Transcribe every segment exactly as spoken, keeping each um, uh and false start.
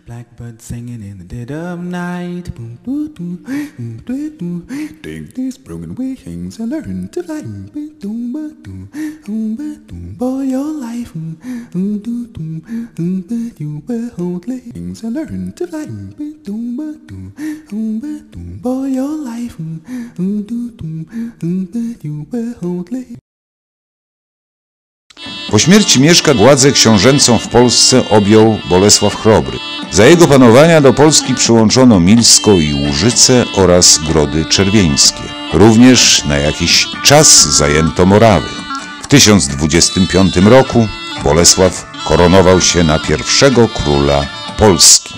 Blackbird singing in the dead of night. Take these broken wings and learn to fly. Boy, your life. You will hold wings and learn to fly. Boy, your life. You will hold wings. Po śmierci Mieszka władzę książęcą w Polsce objął Bolesław Chrobry. Za jego panowania do Polski przyłączono Milsko i Łużyce oraz Grody Czerwieńskie. Również na jakiś czas zajęto Morawy. W tysiąc dwudziestym piątym roku Bolesław koronował się na pierwszego króla Polski.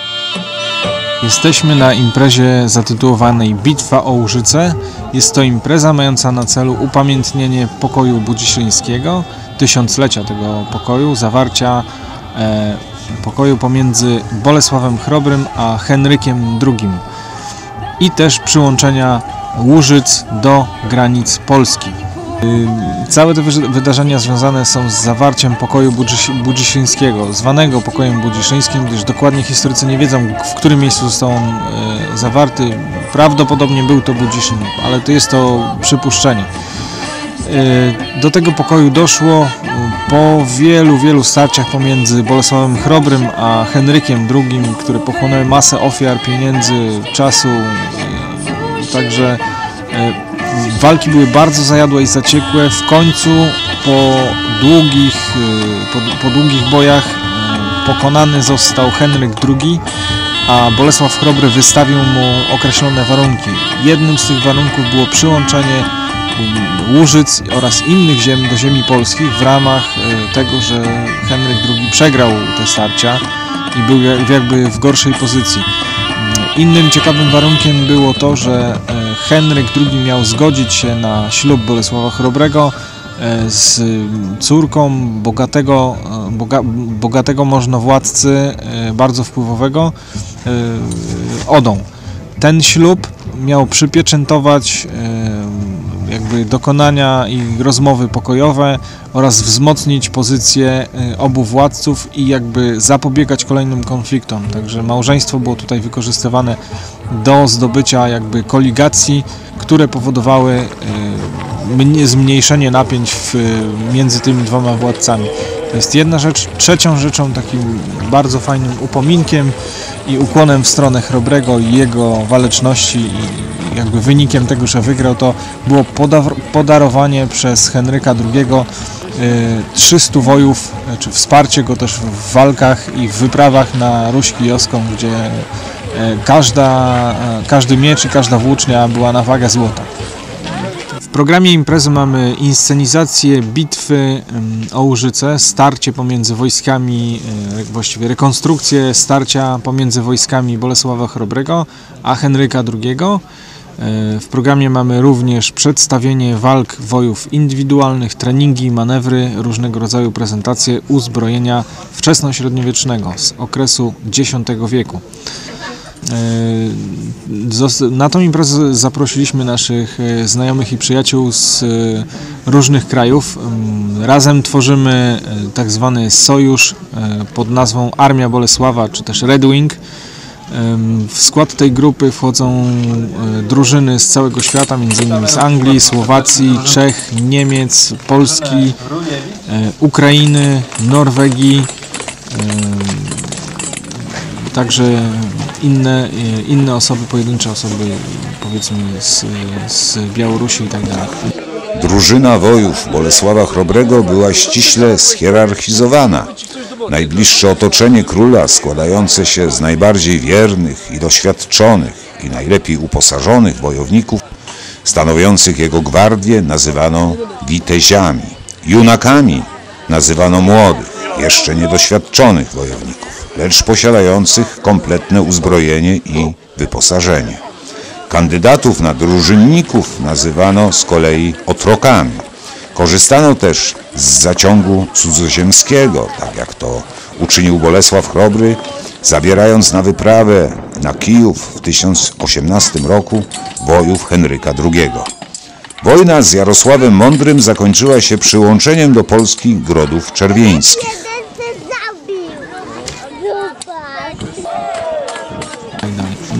Jesteśmy na imprezie zatytułowanej Bitwa o Łużyce. Jest to impreza mająca na celu upamiętnienie pokoju budziszyńskiego, tysiąclecia tego pokoju, zawarcia e, pokoju pomiędzy Bolesławem Chrobrym a Henrykiem drugim i też przyłączenia Łużyc do granic Polski. Całe te wydarzenia związane są z zawarciem pokoju budziszyńskiego, zwanego pokojem budziszyńskim, gdyż dokładnie historycy nie wiedzą, w którym miejscu został on e, zawarty. Prawdopodobnie był to Budziszyn, ale to jest to przypuszczenie. E, do tego pokoju doszło po wielu, wielu starciach pomiędzy Bolesławem Chrobrym a Henrykiem drugim, które pochłonęły masę ofiar, pieniędzy, czasu, e, także e, walki były bardzo zajadłe i zaciekłe. W końcu po długich, po, po długich bojach pokonany został Henryk drugi, a Bolesław Chrobry wystawił mu określone warunki. Jednym z tych warunków było przyłączenie Łużyc oraz innych ziem do ziemi polskich w ramach tego, że Henryk drugi przegrał te starcia i był jakby w gorszej pozycji. Innym ciekawym warunkiem było to, że Henryk drugi miał zgodzić się na ślub Bolesława Chrobrego z córką bogatego, boga, bogatego możnowładcy, bardzo wpływowego, Odą. Ten ślub miał przypieczętować jakby dokonania i rozmowy pokojowe oraz wzmocnić pozycję obu władców i jakby zapobiegać kolejnym konfliktom. Także małżeństwo było tutaj wykorzystywane do zdobycia jakby koligacji, które powodowały zmniejszenie napięć w, między tymi dwoma władcami. To jest jedna rzecz. Trzecią rzeczą, takim bardzo fajnym upominkiem i ukłonem w stronę Chrobrego i jego waleczności i jakby wynikiem tego, że wygrał, to było podarowanie przez Henryka drugiego trzystu wojów, czy wsparcie go też w walkach i w wyprawach na Ruś Kijowską, gdzie każda, każdy miecz i każda włócznia była na wagę złota. W programie imprezy mamy inscenizację bitwy o Łużyce, starcie pomiędzy wojskami, właściwie rekonstrukcję starcia pomiędzy wojskami Bolesława Chrobrego a Henryka drugiego. W programie mamy również przedstawienie walk wojów indywidualnych, treningi, manewry, różnego rodzaju prezentacje uzbrojenia wczesnośredniowiecznego z okresu dziesiątego wieku. Na tą imprezę zaprosiliśmy naszych znajomych i przyjaciół z różnych krajów. Razem tworzymy tak zwany sojusz pod nazwą Armia Bolesława, czy też Red Wing. W skład tej grupy wchodzą drużyny z całego świata, m.in. z Anglii, Słowacji, Czech, Niemiec, Polski, Ukrainy, Norwegii, także inne, inne osoby, pojedyncze osoby, powiedzmy z, z Białorusi i tak dalej. Drużyna wojów Bolesława Chrobrego była ściśle schierarchizowana. Najbliższe otoczenie króla, składające się z najbardziej wiernych i doświadczonych i najlepiej uposażonych wojowników, stanowiących jego gwardię, nazywano witeziami. Junakami nazywano młodych, jeszcze niedoświadczonych wojowników, lecz posiadających kompletne uzbrojenie i wyposażenie. Kandydatów na drużynników nazywano z kolei otrokami. Korzystano też z zaciągu cudzoziemskiego, tak jak to uczynił Bolesław Chrobry, zabierając na wyprawę na Kijów w tysiąc osiemnastym roku wojów Henryka drugiego. Wojna z Jarosławem Mądrym zakończyła się przyłączeniem do Polski Grodów Czerwieńskich.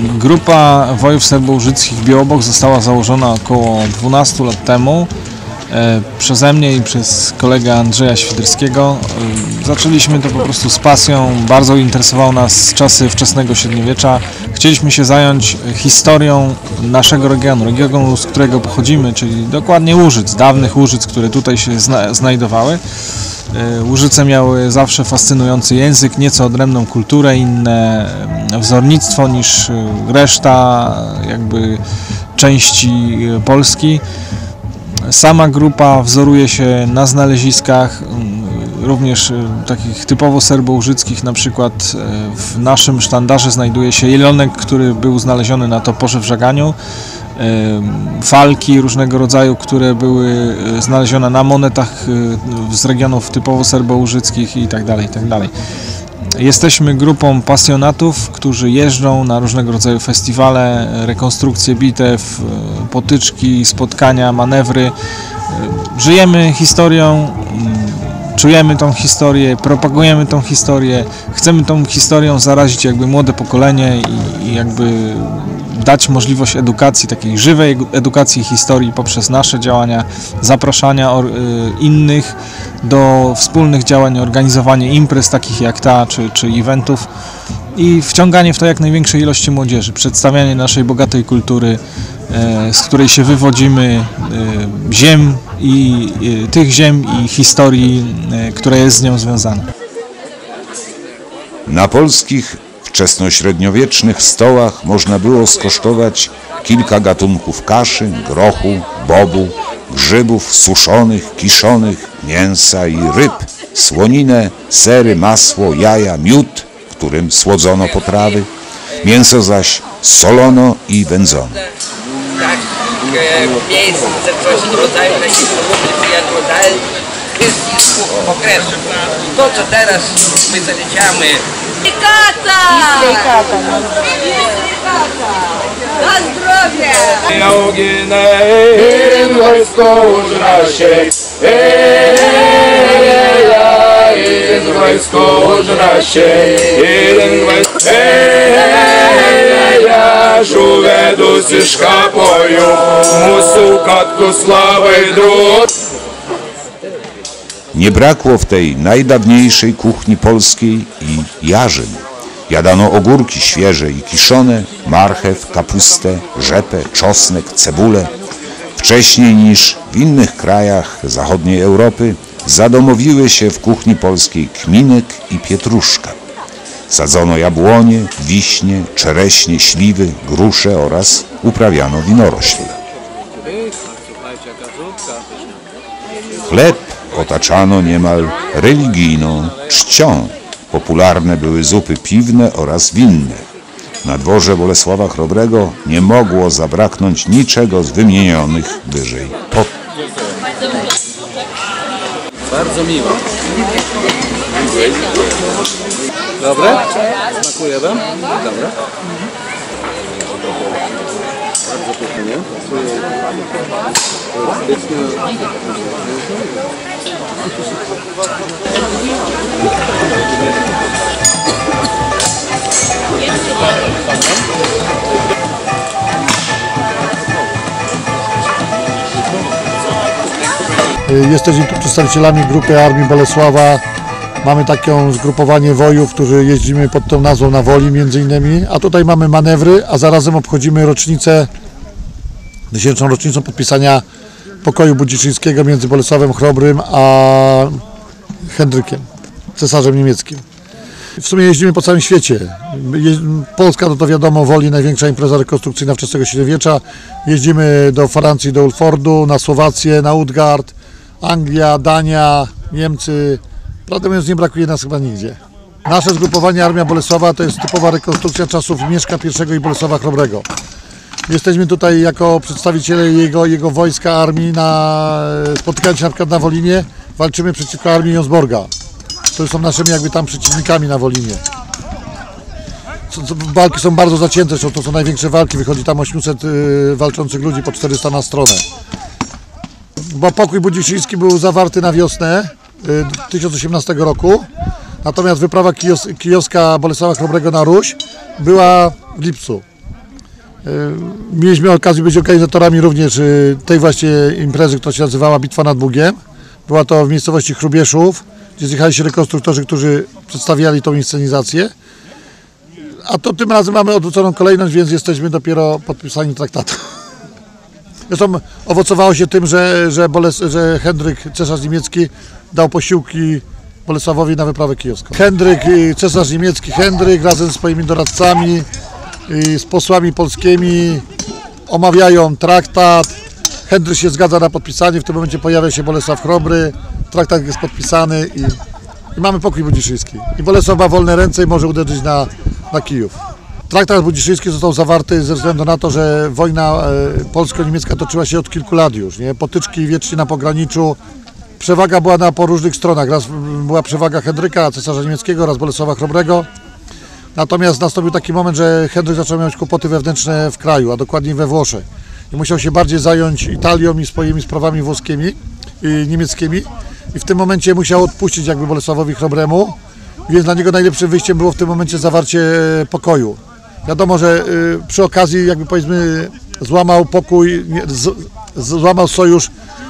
Grupa Wojów Serbo-Łużyckich Białobok została założona około dwunastu lat temu przeze mnie i przez kolegę Andrzeja Świderskiego. Zaczęliśmy to po prostu z pasją, bardzo interesowały nas czasy wczesnego średniowiecza. Chcieliśmy się zająć historią naszego regionu, regionu, z którego pochodzimy, czyli dokładnie Łużyc, dawnych Łużyc, które tutaj się zna znajdowały. Łużyce miały zawsze fascynujący język, nieco odrębną kulturę, inne wzornictwo niż reszta jakby części Polski. Sama grupa wzoruje się na znaleziskach, również takich typowo serbo-łużyckich, na przykład w naszym sztandarze znajduje się jelonek, który był znaleziony na toporze w Żaganiu, falki różnego rodzaju, które były znalezione na monetach z regionów typowo serbo-łużyckich i tak dalej, i tak dalej. Jesteśmy grupą pasjonatów, którzy jeżdżą na różnego rodzaju festiwale, rekonstrukcje bitew, potyczki, spotkania, manewry. Żyjemy historią, czujemy tą historię, propagujemy tą historię, chcemy tą historią zarazić jakby młode pokolenie i, i jakby dać możliwość edukacji, takiej żywej edukacji historii poprzez nasze działania, zapraszania innych do wspólnych działań, organizowanie imprez takich jak ta, czy, czy eventów i wciąganie w to jak największej ilości młodzieży, przedstawianie naszej bogatej kultury, z której się wywodzimy, ziem i tych ziem i historii, która jest z nią związana. Na polskich wczesnośredniowiecznych stołach można było skosztować kilka gatunków kaszy, grochu, bobu, grzybów suszonych, kiszonych, mięsa i ryb, słoninę, sery, masło, jaja, miód, którym słodzono potrawy, mięso zaś solono i wędzono. Takich miejsc, coś rodzaju takich produktów jadłodalnych jest okresu. To, co teraz my zaliczamy. Kata! Kata! Na zdrowie! Żółwe do zyszka poją, musu katku sławy drut. Nie brakło w tej najdawniejszej kuchni polskiej i jarzyn. Jadano ogórki świeże i kiszone, marchew, kapustę, rzepę, czosnek, cebulę. Wcześniej niż w innych krajach zachodniej Europy zadomowiły się w kuchni polskiej kminek i pietruszka. Sadzono jabłonie, wiśnie, czereśnie, śliwy, grusze oraz uprawiano winorośl. Chleb otaczano niemal religijną czcią. Popularne były zupy piwne oraz winne. Na dworze Bolesława Chrobrego nie mogło zabraknąć niczego z wymienionych wyżej. Po... Bardzo miło. Dobre? Smakuje wam? Dobra. Bardzo pysznie. Jesteśmy tu przedstawicielami grupy Armii Bolesława. Mamy takie zgrupowanie wojów, którzy jeździmy pod tą nazwą na Woli między innymi, a tutaj mamy manewry, a zarazem obchodzimy rocznicę, dziesięcią rocznicą podpisania pokoju budziszyńskiego między Bolesławem Chrobrym a Henrykiem, cesarzem niemieckim. W sumie jeździmy po całym świecie. Polska to, to wiadomo, Woli największa impreza rekonstrukcyjna wczesnego średniowiecza. Jeździmy do Francji, do Ulfordu, na Słowację, na Utgard, Anglia, Dania, Niemcy. Prawdę mówiąc, nie brakuje nas chyba nigdzie. Nasze zgrupowanie Armia Bolesława to jest typowa rekonstrukcja czasów Mieszka I i Bolesława Chrobrego. Jesteśmy tutaj jako przedstawiciele jego, jego wojska, armii, na, spotykając się na przykład na Wolinie, walczymy przeciwko armii Jonsborga. To są naszymi jakby tam przeciwnikami na Wolinie. Walki są bardzo zacięte, to są największe walki, wychodzi tam osiemset y, walczących ludzi, po czterysta na stronę. Bo pokój budziszyński był zawarty na wiosnę y, tysiąc osiemnastego roku, natomiast wyprawa kijos, kijowska Bolesława Chrobrego na Ruś była w lipcu. Mieliśmy okazję być organizatorami również tej właśnie imprezy, która się nazywała Bitwa nad Bugiem. Była to w miejscowości Chrubieszów, gdzie zjechali się rekonstruktorzy, którzy przedstawiali tą inscenizację. A to tym razem mamy odwróconą kolejność, więc jesteśmy dopiero podpisani traktatu. Zresztą owocowało się tym, że, że, Boles, że Henryk, cesarz niemiecki, dał posiłki Bolesławowi na wyprawę kijowską. Henryk, cesarz niemiecki Henryk razem z swoimi doradcami, z posłami polskimi omawiają traktat. Henryk się zgadza na podpisanie, w tym momencie pojawia się Bolesław Chrobry, traktat jest podpisany i, i mamy pokój budziszyński. I Bolesław ma wolne ręce i może uderzyć na, na Kijów. Traktat budziszyński został zawarty ze względu na to, że wojna polsko-niemiecka toczyła się od kilku lat już. Nie? Potyczki wiecznie na pograniczu. Przewaga była na po różnych stronach. Raz była przewaga Henryka, cesarza niemieckiego, oraz Bolesława Chrobrego. Natomiast nastąpił taki moment, że Henryk zaczął mieć kłopoty wewnętrzne w kraju, a dokładniej we Włoszech. I musiał się bardziej zająć Italią i swoimi sprawami włoskimi i niemieckimi. I w tym momencie musiał odpuścić jakby Bolesławowi Chrobremu. Więc dla niego najlepszym wyjściem było w tym momencie zawarcie pokoju. Wiadomo, że przy okazji jakby powiedzmy złamał pokój, z, złamał sojusz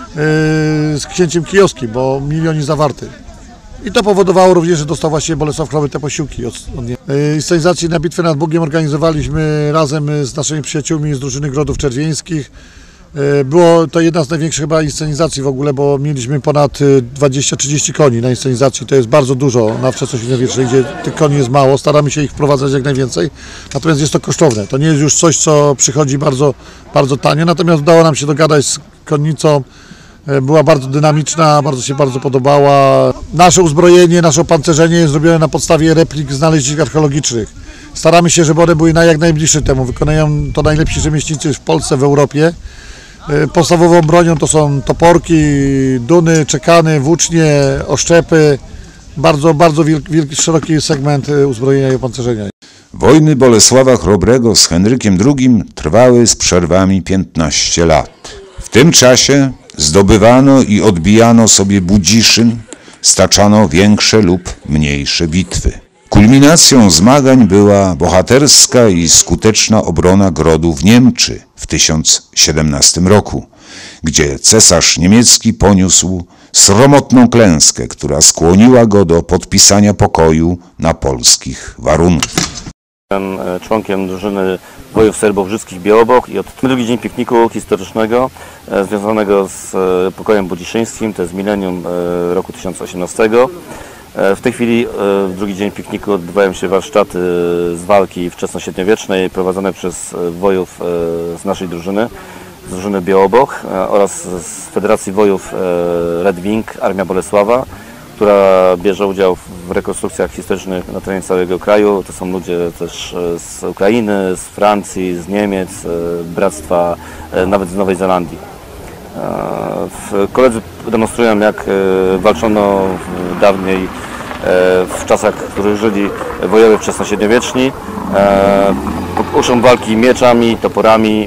z księciem kijowskim, bo milion jest zawarty. I to powodowało również, że dostał właśnie Bolesław Chrobry te posiłki od, od niej. Inscenizację na Bitwę nad Bugiem organizowaliśmy razem z naszymi przyjaciółmi z drużyny Grodów Czerwieńskich. Było to jedna z największych chyba inscenizacji w ogóle, bo mieliśmy ponad dwadzieścia trzydzieści koni na inscenizacji. To jest bardzo dużo na wczesność średniowiecznej, gdzie tych koni jest mało. Staramy się ich wprowadzać jak najwięcej. Natomiast jest to kosztowne. To nie jest już coś, co przychodzi bardzo, bardzo tanio. Natomiast udało nam się dogadać z konnicą. Była bardzo dynamiczna, bardzo się bardzo podobała. Nasze uzbrojenie, nasze opancerzenie jest zrobione na podstawie replik znalezisk archeologicznych. Staramy się, żeby one były na jak najbliższe temu. Wykonują to najlepsi rzemieślnicy w Polsce, w Europie. Podstawową bronią to są toporki, duny, czekany, włócznie, oszczepy. Bardzo, bardzo wielki, wielki, szeroki segment uzbrojenia i opancerzenia. Wojny Bolesława Chrobrego z Henrykiem drugim trwały z przerwami piętnaście lat. W tym czasie zdobywano i odbijano sobie Budziszyn, staczano większe lub mniejsze bitwy. Kulminacją zmagań była bohaterska i skuteczna obrona Grodów Niemczy w tysiąc siedemnastym roku, gdzie cesarz niemiecki poniósł sromotną klęskę, która skłoniła go do podpisania pokoju na polskich warunkach. Jestem członkiem drużyny Wojów Serbowrzyckich Białobok i od drugi dzień pikniku historycznego e, związanego z e, pokojem budziszyńskim, to jest milenium e, roku tysiąc osiemnastego. E, w tej chwili e, w drugi dzień pikniku odbywają się warsztaty z walki wczesnośredniowiecznej prowadzone przez e, wojów e, z naszej drużyny, z drużyny Białobok e, oraz z Federacji Wojów e, Red Wing Armia Bolesława, która bierze udział w rekonstrukcjach historycznych na terenie całego kraju. To są ludzie też z Ukrainy, z Francji, z Niemiec, bractwa, nawet z Nowej Zelandii. Koledzy demonstrują, jak walczono dawniej w czasach, w których żyli wojowie wczesnośredniowieczni. Uczą walki mieczami, toporami.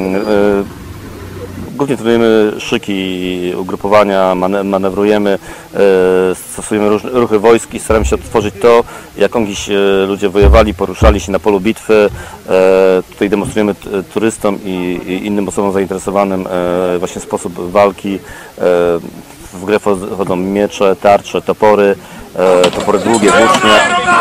Głównie trenujemy szyki, ugrupowania, manewrujemy, stosujemy różne ruchy wojsk i staramy się odtworzyć to, jak ongiś ludzie wojowali, poruszali się na polu bitwy. Tutaj demonstrujemy turystom i innym osobom zainteresowanym właśnie sposób walki. W grę wchodzą miecze, tarcze, topory, topory długie, włócznie.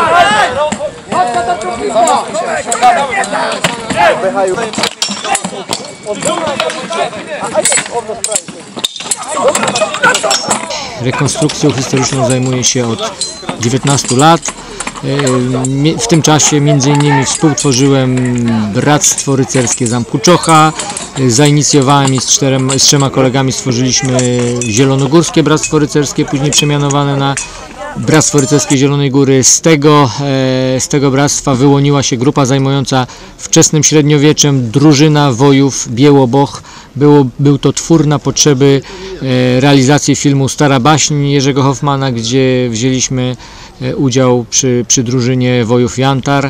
Rekonstrukcją historyczną zajmuję się od dziewiętnastu lat. W tym czasie między innymi współtworzyłem Bractwo Rycerskie Zamku Czocha. Zainicjowałem i z, czterem, z trzema kolegami stworzyliśmy Zielonogórskie Bractwo Rycerskie, później przemianowane na Bractwo Rycerskie Zielonej Góry. Z tego, z tego bractwa wyłoniła się grupa zajmująca wczesnym średniowieczem, drużyna wojów Białoboch. Było, był to twór na potrzeby realizacji filmu Stara Baśń Jerzego Hoffmana, gdzie wzięliśmy udział przy, przy drużynie wojów Jantar.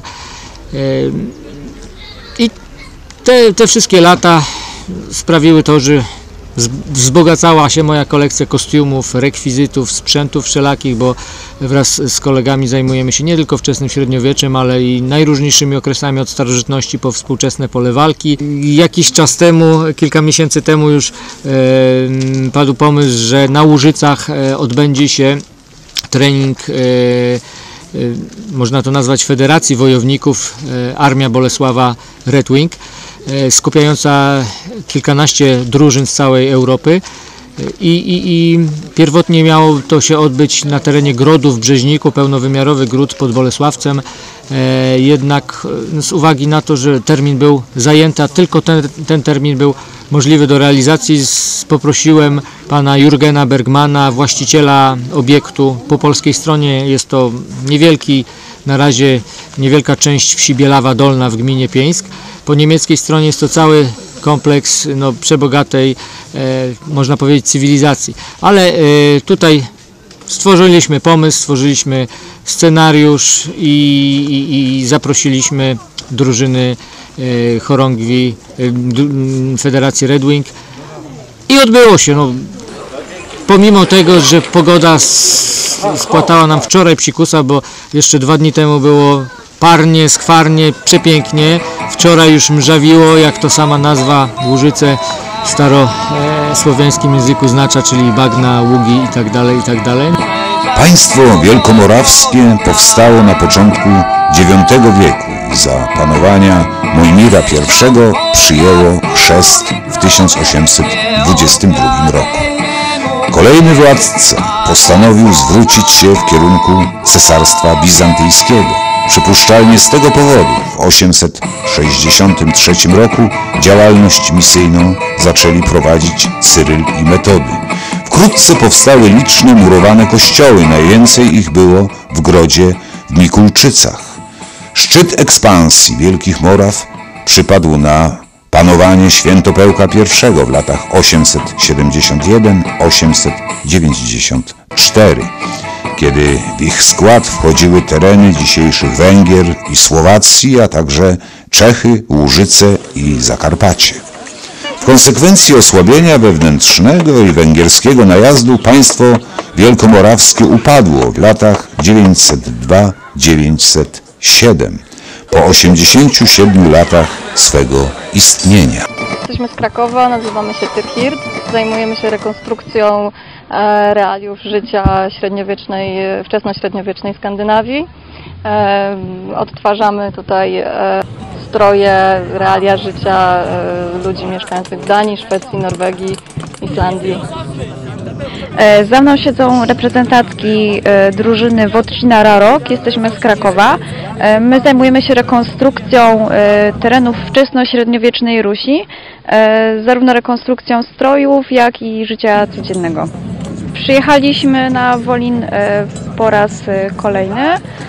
I te, te wszystkie lata sprawiły to, że wzbogacała się moja kolekcja kostiumów, rekwizytów, sprzętów wszelakich, bo wraz z kolegami zajmujemy się nie tylko wczesnym średniowieczem, ale i najróżniejszymi okresami od starożytności po współczesne pole walki. Jakiś czas temu, kilka miesięcy temu już e, padł pomysł, że na Łużycach e, odbędzie się trening, e, e, można to nazwać Federacji Wojowników e, Armia Bolesława Red Wing, skupiająca kilkanaście drużyn z całej Europy i, i, i pierwotnie miało to się odbyć na terenie grodu w Brzeźniku, pełnowymiarowy gród pod Bolesławcem, e, jednak z uwagi na to, że termin był zajęty, a tylko ten, ten termin był możliwy do realizacji, z, poprosiłem pana Jurgena Bergmana, właściciela obiektu. Po polskiej stronie jest to niewielki, na razie niewielka część wsi Bielawa Dolna w gminie Pieńsk. Po niemieckiej stronie jest to cały kompleks no, przebogatej, e, można powiedzieć, cywilizacji. Ale e, tutaj stworzyliśmy pomysł, stworzyliśmy scenariusz i, i, i zaprosiliśmy drużyny e, chorągwi e, Federacji Red Wing i odbyło się. No, pomimo tego, że pogoda spłatała nam wczoraj psikusa, bo jeszcze dwa dni temu było parnie, skwarnie, przepięknie. Wczoraj już mrzawiło, jak to sama nazwa Łużyce w starosłowiańskim języku znacza, czyli bagna, ługi itd., itd. Państwo wielkomorawskie powstało na początku dziewiątego wieku i za panowania Mojmira pierwszego przyjęło chrzest w tysiąc osiemset dwudziestym drugim roku. Kolejny władca postanowił zwrócić się w kierunku Cesarstwa Bizantyjskiego. Przypuszczalnie z tego powodu w osiemset sześćdziesiątym trzecim roku działalność misyjną zaczęli prowadzić Cyryl i Metody. Wkrótce powstały liczne murowane kościoły, najwięcej ich było w grodzie w Mikulczycach. Szczyt ekspansji Wielkich Moraw przypadł na panowanie Świętopełka pierwszego w latach osiemset siedemdziesiąt jeden do osiemset dziewięćdziesiąt cztery, kiedy w ich skład wchodziły tereny dzisiejszych Węgier i Słowacji, a także Czechy, Łużyce i Zakarpacie. W konsekwencji osłabienia wewnętrznego i węgierskiego najazdu państwo wielkomorawskie upadło w latach dziewięćset dwa do dziewięćset siedem, po osiemdziesięciu siedmiu latach swego istnienia. Jesteśmy z Krakowa, nazywamy się Tyrhirt, zajmujemy się rekonstrukcją e, realiów życia średniowiecznej, wczesnośredniowiecznej Skandynawii. E, odtwarzamy tutaj e, stroje, realia życia e, ludzi mieszkających w Danii, Szwecji, Norwegii, Islandii. Za mną siedzą reprezentantki drużyny Wodcina Rarok, jesteśmy z Krakowa. My zajmujemy się rekonstrukcją terenów wczesnośredniowiecznej Rusi, zarówno rekonstrukcją strojów, jak i życia codziennego. Przyjechaliśmy na Wolin po raz kolejny.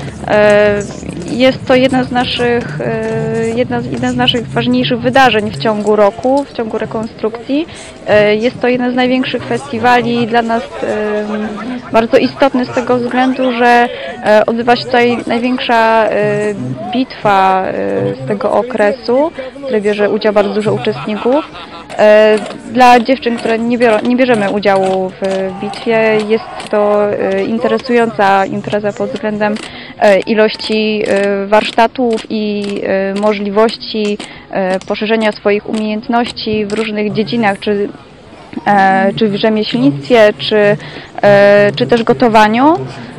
Jest to jedna z naszych, jedna z, jedna z naszych ważniejszych wydarzeń w ciągu roku, w ciągu rekonstrukcji. Jest to jeden z największych festiwali, dla nas bardzo istotny z tego względu, że odbywa się tutaj największa bitwa z tego okresu, w której bierze udział bardzo dużo uczestników. Dla dziewczyn, które nie, biorą, nie bierzemy udziału w bitwie, jest to interesująca impreza pod względem ilości warsztatów i możliwości poszerzenia swoich umiejętności w różnych dziedzinach, czy, czy w rzemieślnictwie, czy, czy też gotowaniu.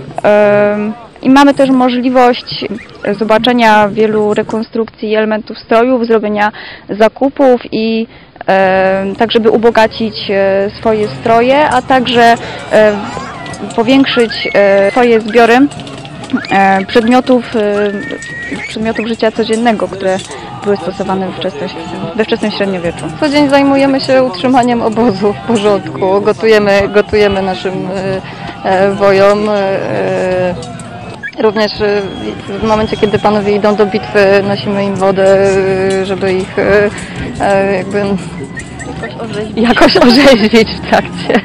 I mamy też możliwość zobaczenia wielu rekonstrukcji elementów strojów, zrobienia zakupów i tak, żeby ubogacić swoje stroje, a także powiększyć swoje zbiory przedmiotów, przedmiotów życia codziennego, które były stosowane we wczesnym średniowieczu. Co dzień zajmujemy się utrzymaniem obozu w porządku, gotujemy, gotujemy naszym wojom. Również w momencie, kiedy panowie idą do bitwy, nosimy im wodę, żeby ich jakby jakoś orzeźwić, jakoś orzeźwić w trakcie.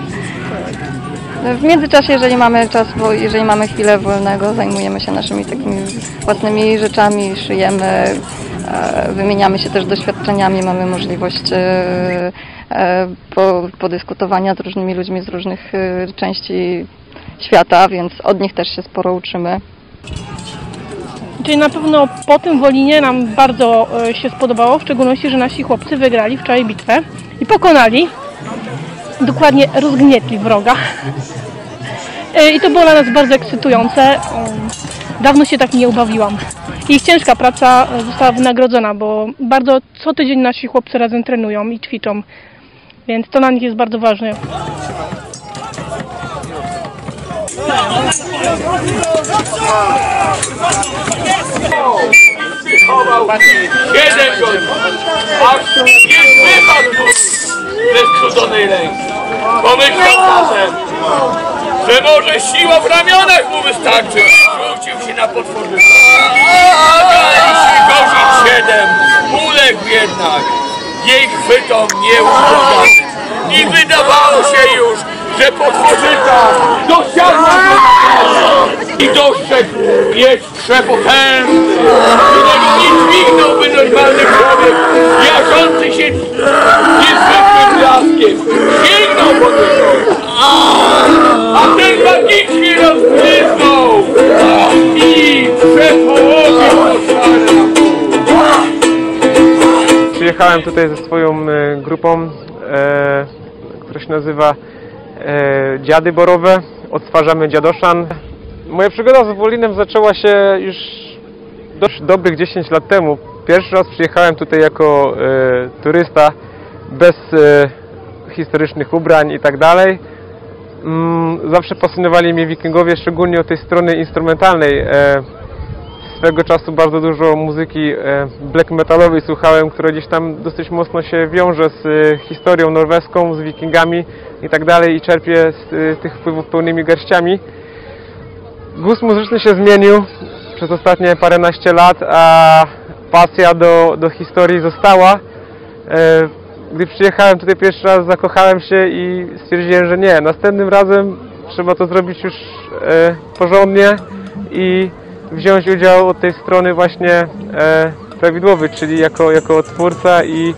W międzyczasie, jeżeli mamy czas, bo jeżeli mamy chwilę wolnego, zajmujemy się naszymi takimi własnymi rzeczami, szyjemy, wymieniamy się też doświadczeniami, mamy możliwość po, podyskutowania z różnymi ludźmi z różnych części świata, więc od nich też się sporo uczymy. Czyli na pewno po tym Wolinie nam bardzo się spodobało, w szczególności, że nasi chłopcy wygrali wczoraj bitwę i pokonali, dokładnie rozgnietli wroga. I to było dla nas bardzo ekscytujące. Dawno się tak nie ubawiłam. Ich ciężka praca została wynagrodzona, bo bardzo co tydzień nasi chłopcy razem trenują i ćwiczą, więc to dla nich jest bardzo ważne. Jeden gol, aż nie wypadł ze skrzydzonej ręki. Pomyślał czasem, że może siła w ramionach mu wystarczy. Rzucił się na potworzyznę. Gorzit siedem uległ jednak jej chwytom nieuchronnym. I wydawało się już, że potworzyzna dosiadła i dostrzegł miecz przepotężny, którego nie dźwignąłby normalny człowiek, jarzący się niezwykłym blaskiem. Sięgnął po niego, a ten magicznie rozbryznął i przepołowił Przyjechałem tutaj ze swoją grupą, e, która się nazywa e, Dziady Borowe. Odtwarzamy dziadoszan. Moja przygoda z Wolinem zaczęła się już dość dobrych dziesięć lat temu. Pierwszy raz przyjechałem tutaj jako e, turysta, bez e, historycznych ubrań i tak dalej. Zawsze fascynowali mnie wikingowie, szczególnie od tej strony instrumentalnej. E, swego czasu bardzo dużo muzyki e, black metalowej słuchałem, która gdzieś tam dosyć mocno się wiąże z e, historią norweską, z wikingami i tak dalej i czerpię z e, tych wpływów pełnymi garściami. Gust muzyczny się zmienił przez ostatnie paręnaście lat, a pasja do, do historii została. E, gdy przyjechałem tutaj pierwszy raz, zakochałem się i stwierdziłem, że nie, następnym razem trzeba to zrobić już e, porządnie i wziąć udział od tej strony właśnie e, prawidłowej, czyli jako, jako twórca i,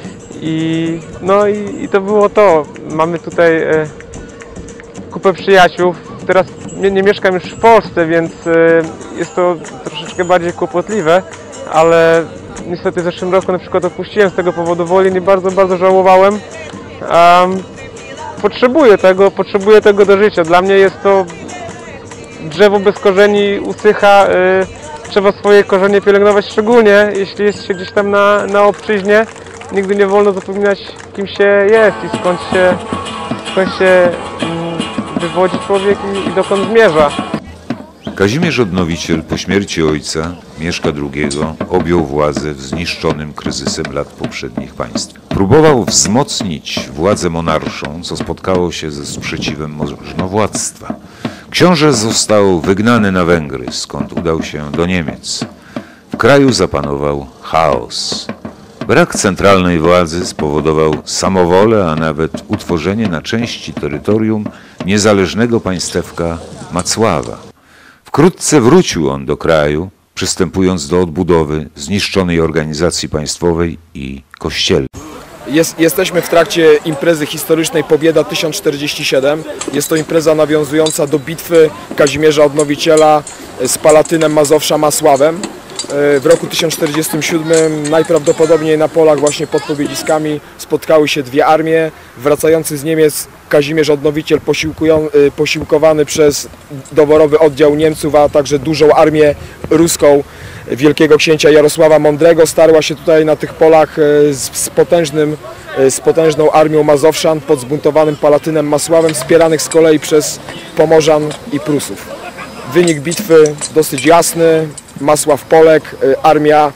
i no i, i to było to. Mamy tutaj e, kupę przyjaciół. Teraz nie, nie mieszkam już w Polsce, więc e, jest to troszeczkę bardziej kłopotliwe, ale niestety w zeszłym roku na przykład opuściłem z tego powodu Wolin i bardzo, bardzo żałowałem. Um, potrzebuję tego, potrzebuję tego do życia. Dla mnie jest to drzewo bez korzeni, usycha, y, trzeba swoje korzenie pielęgnować, szczególnie jeśli jest się gdzieś tam na, na obczyźnie. Nigdy nie wolno zapominać, kim się jest i skąd się, skąd się y, wywodzi człowiek i, i dokąd zmierza. Kazimierz Odnowiciel po śmierci ojca, Mieszka drugiego, objął władzę w zniszczonym kryzysem lat poprzednich państw. Próbował wzmocnić władzę monarszą, co spotkało się ze sprzeciwem możnowładztwa. Książę został wygnany na Węgry, skąd udał się do Niemiec. W kraju zapanował chaos. Brak centralnej władzy spowodował samowolę, a nawet utworzenie na części terytorium niezależnego państewka Macława. Wkrótce wrócił on do kraju, przystępując do odbudowy zniszczonej organizacji państwowej i kościelnej. Jest, jesteśmy w trakcie imprezy historycznej Pobieda tysiąc czterdzieści siedem. Jest to impreza nawiązująca do bitwy Kazimierza Odnowiciela z Palatynem Mazowsza Macławem. W roku tysiąc czterdziestym siódmym najprawdopodobniej na polach właśnie pod Pobiedziskami spotkały się dwie armie. Wracający z Niemiec Kazimierz Odnowiciel posiłkowany przez doborowy oddział Niemców, a także dużą armię ruską wielkiego księcia Jarosława Mądrego starła się tutaj na tych polach z, z, potężnym, z potężną armią Mazowszan pod zbuntowanym Palatynem Macławem, wspieranych z kolei przez Pomorzan i Prusów. Wynik bitwy dosyć jasny. Macław Polek, armia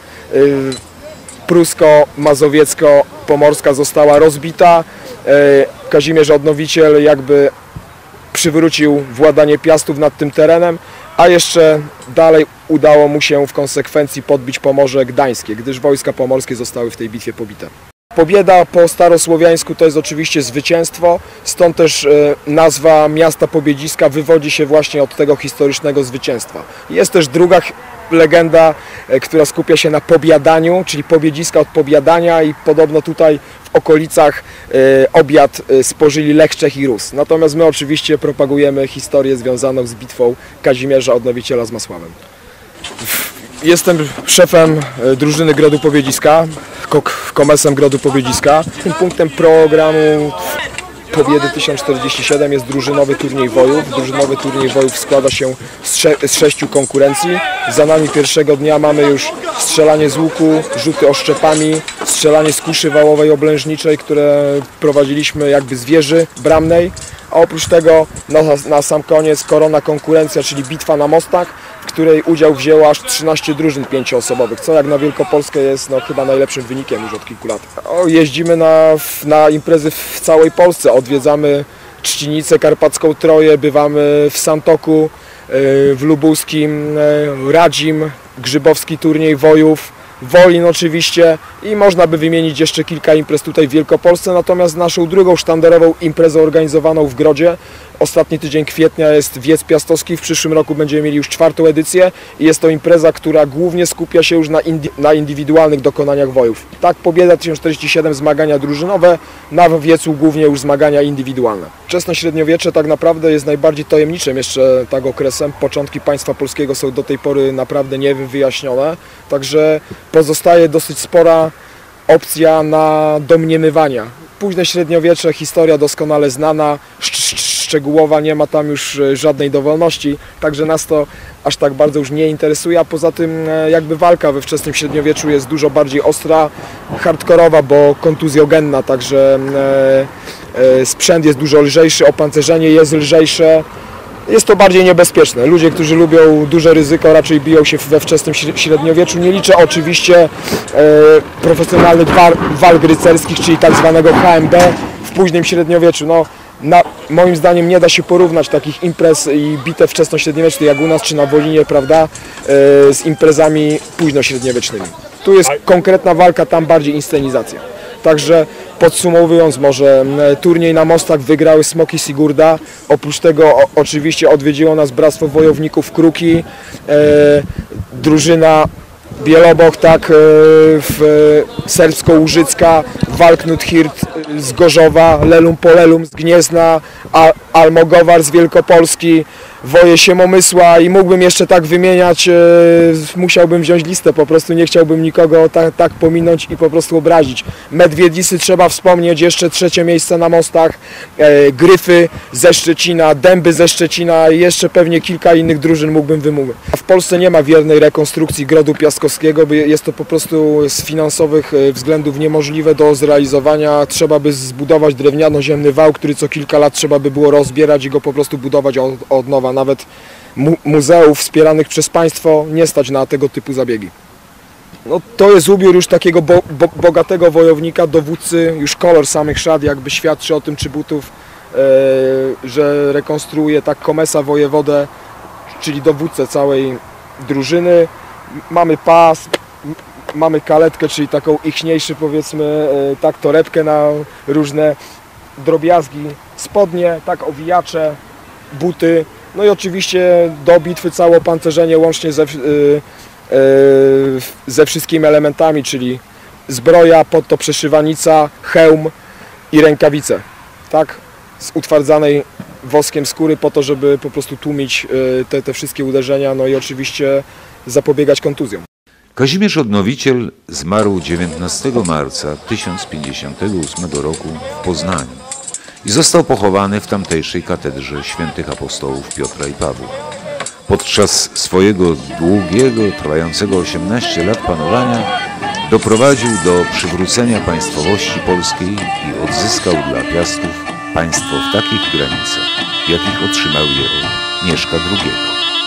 prusko-mazowiecko-pomorska została rozbita. Kazimierz Odnowiciel jakby przywrócił władanie Piastów nad tym terenem, a jeszcze dalej udało mu się w konsekwencji podbić Pomorze Gdańskie, gdyż wojska pomorskie zostały w tej bitwie pobite. Pobieda po starosłowiańsku to jest oczywiście zwycięstwo, stąd też nazwa miasta Pobiedziska wywodzi się właśnie od tego historycznego zwycięstwa. Jest też druga legenda, która skupia się na pobiadaniu, czyli Pobiedziska od pobiadania i podobno tutaj w okolicach obiad spożyli Lech, Czech i Rus. Natomiast my oczywiście propagujemy historię związaną z bitwą Kazimierza Odnowiciela z Masławem. Jestem szefem drużyny Grodu Pobiedziska, komesem Grodu Pobiedziska. Tym punktem programu Pobiedy tysiąc czterdzieści siedem jest drużynowy turniej wojów. Drużynowy turniej wojów składa się z, sze z sześciu konkurencji. Za nami pierwszego dnia mamy już strzelanie z łuku, rzuty oszczepami, strzelanie z kuszy wałowej oblężniczej, które prowadziliśmy jakby z wieży bramnej. A oprócz tego na, na sam koniec korona konkurencja, czyli bitwa na mostach, w której udział wzięło aż trzynaście drużyn pięcioosobowych, co jak na Wielkopolskę jest no, chyba najlepszym wynikiem już od kilku lat. O, jeździmy na, na imprezy w całej Polsce, odwiedzamy Trzcinicę, Karpacką Troję, bywamy w Santoku, w Lubuskim, Radzim, Grzybowski turniej wojów, Wolin oczywiście i można by wymienić jeszcze kilka imprez tutaj w Wielkopolsce, natomiast naszą drugą sztandarową imprezą organizowaną w Grodzie, ostatni tydzień kwietnia jest Wiec Piastowski, w przyszłym roku będziemy mieli już czwartą edycję i jest to impreza, która głównie skupia się już na, indy na indywidualnych dokonaniach wojów. Tak, Pobieda tysiąc czterdzieści siedem zmagania drużynowe, na Wiecu głównie już zmagania indywidualne. Wczesnośredniowiecze tak naprawdę jest najbardziej tajemniczym jeszcze tak okresem. Początki państwa polskiego są do tej pory naprawdę niewyjaśnione, także pozostaje dosyć spora opcja na domniemywania. Późne średniowiecze, historia doskonale znana, szczegółowa, nie ma tam już żadnej dowolności, także nas to aż tak bardzo już nie interesuje, a poza tym jakby walka we wczesnym średniowieczu jest dużo bardziej ostra, hardkorowa, bo kontuzjogenna, także sprzęt jest dużo lżejszy, opancerzenie jest lżejsze. Jest to bardziej niebezpieczne. Ludzie, którzy lubią duże ryzyko, raczej biją się we wczesnym średniowieczu. Nie liczę oczywiście e, profesjonalnych walk rycerskich, czyli tak zwanego H M B w późnym średniowieczu. No, na, moim zdaniem nie da się porównać takich imprez i bitew wczesnośredniowiecznych jak u nas czy na Wolinie, prawda, e, z imprezami późnośredniowiecznymi. Tu jest konkretna walka, tam bardziej inscenizacja. Także podsumowując może, turniej na mostach wygrały Smoki Sigurda, oprócz tego o, oczywiście odwiedziło nas Bractwo Wojowników Kruki, e, drużyna Bielobok, tak, e, w, Serbsko-Łużycka, Walknut Hirt z Gorzowa, Lelum Polelum z Gniezna, Al Almogowar z Wielkopolski, Woje Siemomysła i mógłbym jeszcze tak wymieniać, e, musiałbym wziąć listę, po prostu nie chciałbym nikogo tak, tak pominąć i po prostu obrazić. Medwiedisy trzeba wspomnieć, jeszcze trzecie miejsce na mostach, e, Gryfy ze Szczecina, Dęby ze Szczecina i jeszcze pewnie kilka innych drużyn mógłbym wymówić. W Polsce nie ma wiernej rekonstrukcji Grodu Piastowskiego, bo jest to po prostu z finansowych względów niemożliwe do zrealizowania. Trzeba by zbudować drewniano-ziemny wał, który co kilka lat trzeba by było rozbierać i go po prostu budować od, od nowa. Nawet mu muzeów wspieranych przez państwo nie stać na tego typu zabiegi. No, to jest ubiór już takiego bo bo bogatego wojownika, dowódcy, już kolor samych szat jakby świadczy o tym, czy butów, e, że rekonstruuje tak komesa wojewodę, czyli dowódcę całej drużyny. Mamy pas, mamy kaletkę, czyli taką ichniejszy powiedzmy, e, tak torebkę na różne drobiazgi, spodnie, tak owijacze, buty. No i oczywiście do bitwy całe opancerzenie łącznie ze, yy, yy, ze wszystkimi elementami, czyli zbroja, pod to przeszywanica, hełm i rękawice, tak, z utwardzanej woskiem skóry po to, żeby po prostu tłumić yy, te, te wszystkie uderzenia, no i oczywiście zapobiegać kontuzjom. Kazimierz Odnowiciel zmarł dziewiętnastego marca tysiąc pięćdziesiątego ósmego roku w Poznaniu i został pochowany w tamtejszej katedrze świętych apostołów Piotra i Pawła. Podczas swojego długiego, trwającego osiemnaście lat panowania doprowadził do przywrócenia państwowości polskiej i odzyskał dla Piastów państwo w takich granicach, w jakich otrzymał je od Mieszka drugiego.